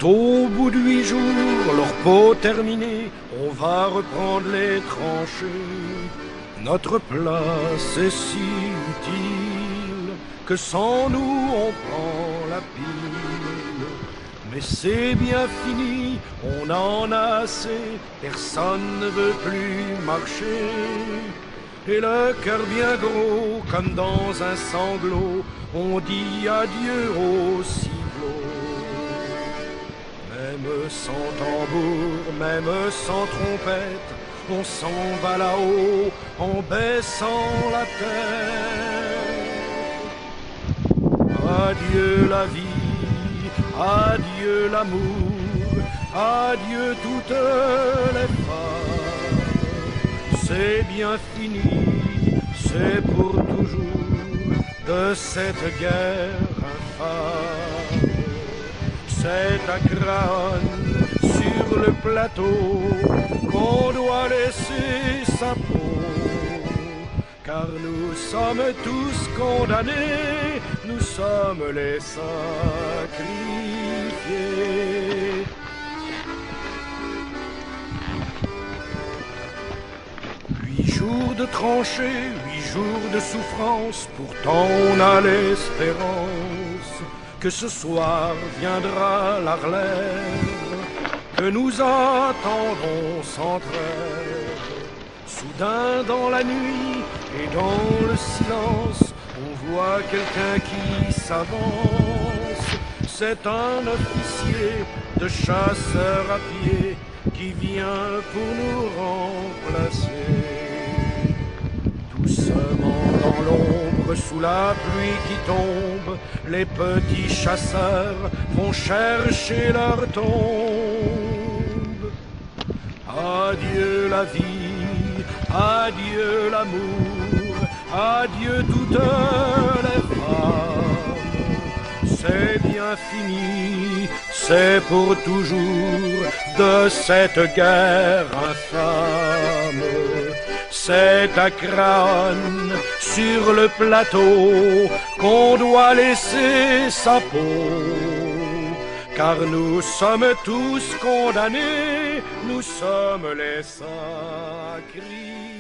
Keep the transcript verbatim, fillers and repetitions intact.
Quand au bout de huit jours, leur peau terminée, on va reprendre les tranchées, notre place est si utile que sans nous on prend la pile. Mais c'est bien fini, on en a assez, personne ne veut plus marcher. Et le cœur bien gros, comme dans un sanglot, on dit adieu au ciblot. Même sans tambour, même sans trompette, on s'en va là-haut en baissant la tête. Adieu la vie, adieu l'amour, adieu toutes les femmes. C'est bien fini, c'est pour toujours de cette guerre infâme. C'est à Craonne, sur le plateau, qu'on doit laisser sa peau. Car nous sommes tous condamnés, nous sommes les sacrifiés. Huit jours de tranchées, huit jours de souffrance, pourtant on a l'espérance que ce soir viendra la relève, que nous attendons sans trêve. Soudain dans la nuit et dans le silence, on voit quelqu'un qui s'avance. C'est un officier de chasseurs à pied qui vient pour nous remplacer. Doucement dans l'ombre, sous la pluie qui tombe, les petits chasseurs vont chercher leur tombe. Adieu la vie, adieu l'amour, adieu toutes les femmes. C'est bien fini, c'est pour toujours de cette guerre infâme. C'est à Craonne, sur le plateau, qu'on doit laisser sa peau. Car nous sommes tous condamnés, nous sommes les sacrifiés.